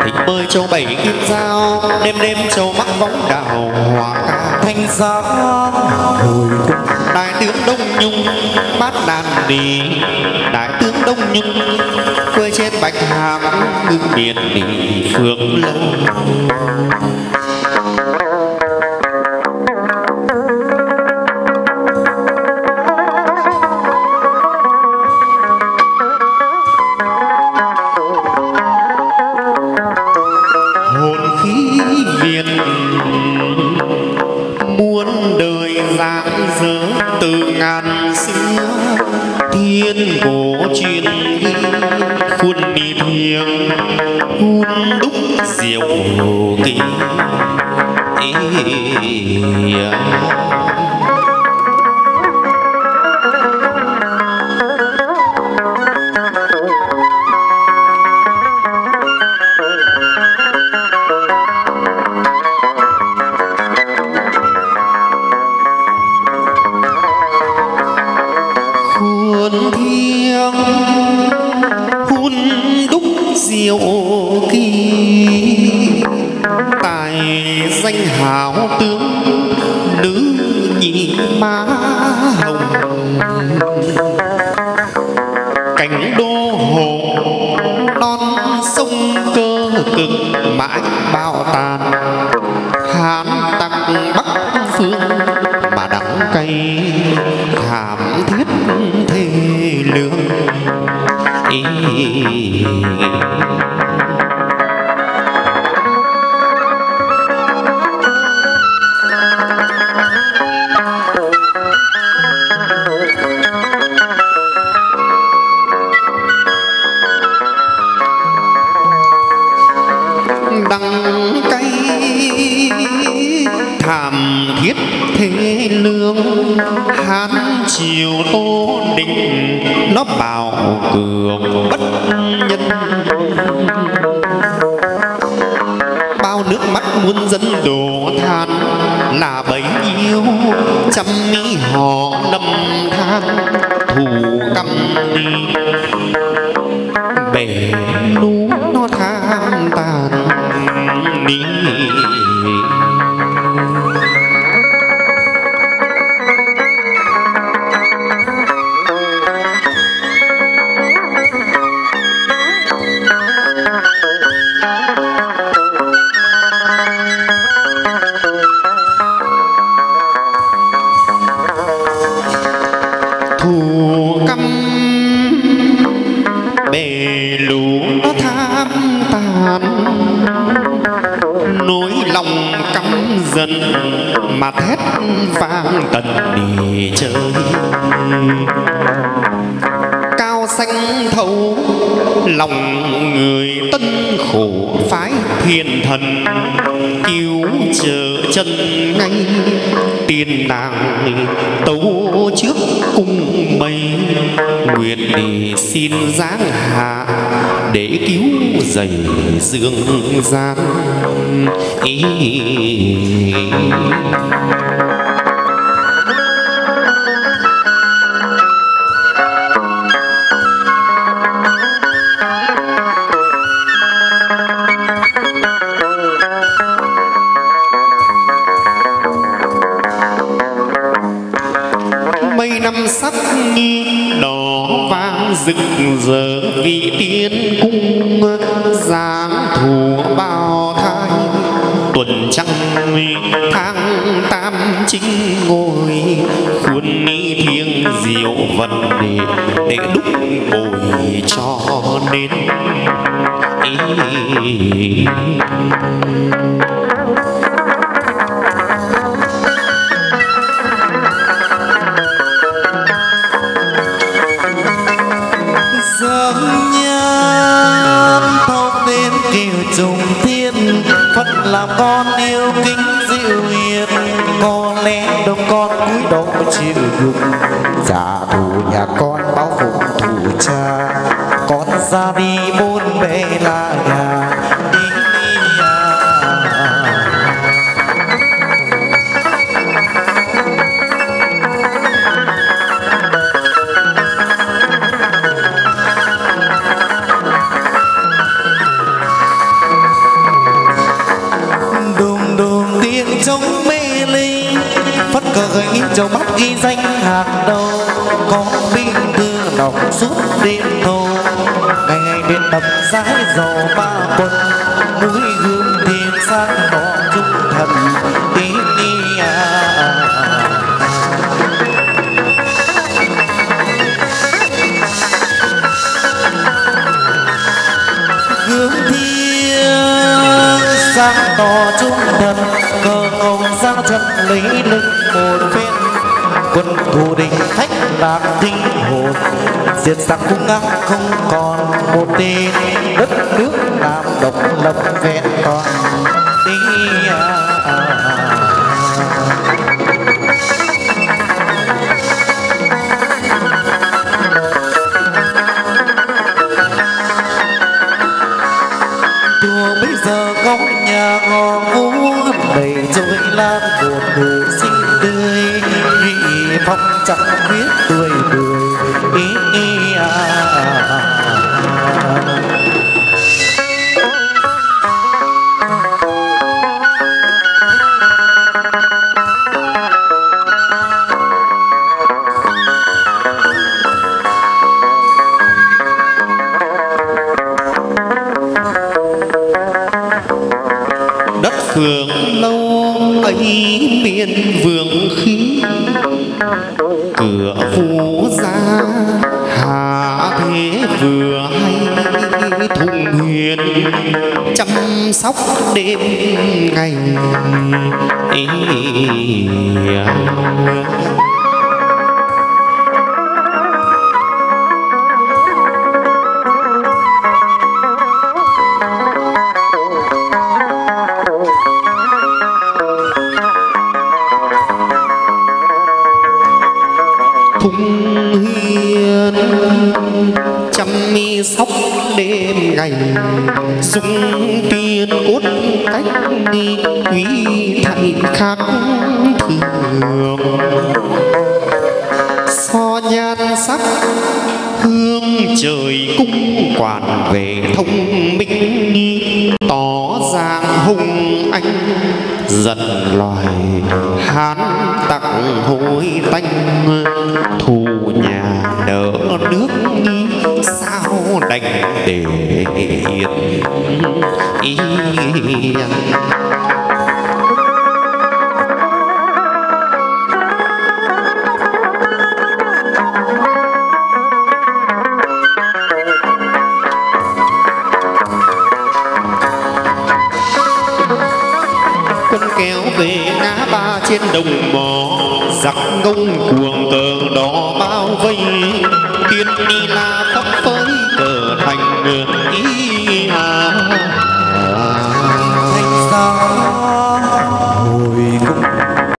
thỉnh mời châu bảy kim dao, đêm đêm châu mắc võng đào hòa ca thanh giang hồi đại tướng Đông Nhung bát đàn đi, đại tướng Đông Nhung quê trên Bạch Hạc ngưng miền đi Phượng Lâu. Hồn khí Việt muôn đời giang dở từ ngàn xưa, thiên cổ truyền ghi khuôn đi thiêng hun đúc diệu kỳ. Khuôn thiêng hun đúc diệu kỳ, tài danh hảo tướng nữ nhị má hồng, cảnh đô hộ non sông cơ cực mãi bao tàn, hán tặc bắc phương mà đắng cay thảm thiết thê lương. Đắng cay thảm thiết thế lương, hán triều Tô Định nó bảo cường bất nhân, bao nước mắt muôn dân đổ than là bấy nhiêu trăm mỹ họ lầm than thù căm đi bể lũ nó than tàn đi. Thù căm bể lũ nó tham tàn, nỗi lòng căm dần mà thét vang tận đi chơi. Cao xanh thấu lòng người tân khổ phái thiên thần, cứu trợ chân ngay tiên nàng tấu trước cung mây, nguyện đi xin giáng hạ để cứu dày dương gian. Mây năm sắc như đỏ vang rực rỡ vì tiên cung, giáng thủ bao thai tuần trăng tháng tam chính ngôi, khuôn ni thiêng diệu vận để đúc bồi cho nên. dâng nhân thâu tên kiều trùng thiên, phật làm con yêu kính dịu hiền, có lẽ đâu con cúi đầu chịu đựng trả thù nhà con báo phục thù cha, con ra đi bốn bề là nhà đi. chống mê ly phất cờ gãy châu bắc ghi danh hàng đầu có binh thư đọc suốt đêm thâu ngày ngày bên đập giải dầu ba quân núi gương thiên sáng tỏ trung thần tí ni gương thiên sáng tỏ trung thần cờ ông ra trận lấy lưng một phen quân thù địch thách đạp tinh hồn diệt giặc hung ác không còn một tên đất nước nam độc lập vẹn toàn chùa bây giờ có nhà ngò vũ đầy trôi lan buồn người xinh tươi phong chẳng biết tươi cười đất Phượng Lâu ấy miền vương khí cửa phú gia hạ thế vừa hay thùng huyền chăm sóc đêm ngày thung hiền chăm mi sóc đêm ngày dung tiền cốt cách đi quý thầy khác thường so nhan sắc hương trời cung quản về thông minh đi tỏ giang hùng anh giận loài hán tặc hối tanh thù nhà nợ nước sao đành để yên kéo về ngã ba trên đồng mỏ giặc ngông cuồng cờ đỏ bao vây tiên ni la phấp phới cờ thành